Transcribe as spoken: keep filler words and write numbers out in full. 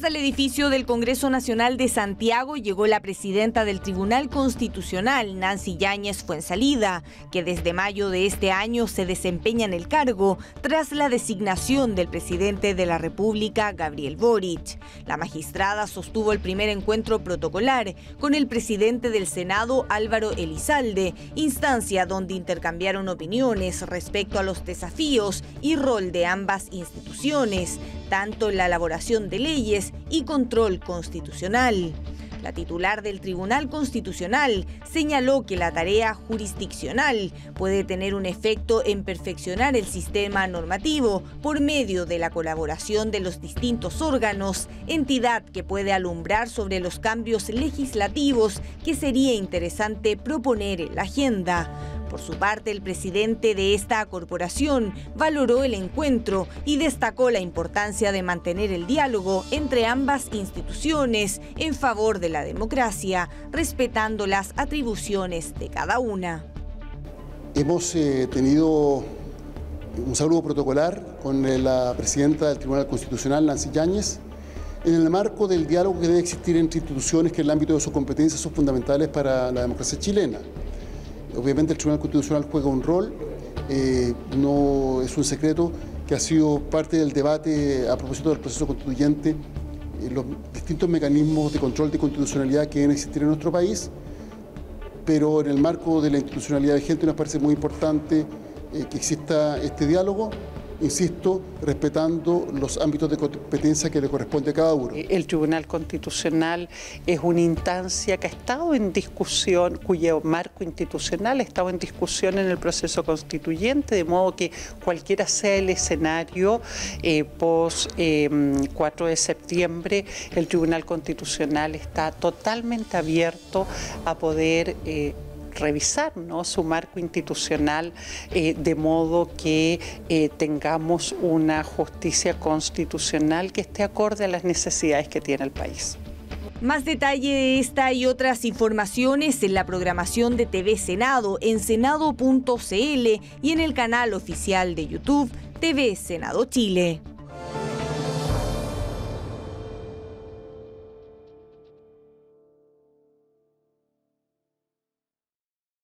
Hasta el edificio del Congreso Nacional de Santiago llegó la presidenta del Tribunal Constitucional, Nancy Yáñez Fuenzalida, que desde mayo de este año se desempeña en el cargo tras la designación del presidente de la República, Gabriel Boric. La magistrada sostuvo el primer encuentro protocolar con el presidente del Senado, Álvaro Elizalde, instancia donde intercambiaron opiniones respecto a los desafíos y rol de ambas instituciones, tanto en la elaboración de leyes y control constitucional. La titular del Tribunal Constitucional señaló que la tarea jurisdiccional puede tener un efecto en perfeccionar el sistema normativo por medio de la colaboración de los distintos órganos, entidad que puede alumbrar sobre los cambios legislativos que sería interesante proponer en la agenda. Por su parte, el presidente de esta corporación valoró el encuentro y destacó la importancia de mantener el diálogo entre ambas instituciones en favor de la democracia, respetando las atribuciones de cada una. Hemos eh, tenido un saludo protocolar con eh, la presidenta del Tribunal Constitucional, Nancy Yáñez, en el marco del diálogo que debe existir entre instituciones que en el ámbito de sus competencias son fundamentales para la democracia chilena. Obviamente el Tribunal Constitucional juega un rol, eh, no es un secreto que ha sido parte del debate a propósito del proceso constituyente, eh, los distintos mecanismos de control de constitucionalidad que deben existir en nuestro país, pero en el marco de la institucionalidad vigente nos parece muy importante eh, que exista este diálogo, insisto, respetando los ámbitos de competencia que le corresponde a cada uno. El Tribunal Constitucional es una instancia que ha estado en discusión, cuyo marco institucional ha estado en discusión en el proceso constituyente, de modo que cualquiera sea el escenario, eh, post eh, cuatro de septiembre, el Tribunal Constitucional está totalmente abierto a poder eh, revisar, ¿no?, su marco institucional eh, de modo que eh, tengamos una justicia constitucional que esté acorde a las necesidades que tiene el país. Más detalle de esta y otras informaciones en la programación de T V Senado en senado punto c l y en el canal oficial de YouTube T V Senado Chile.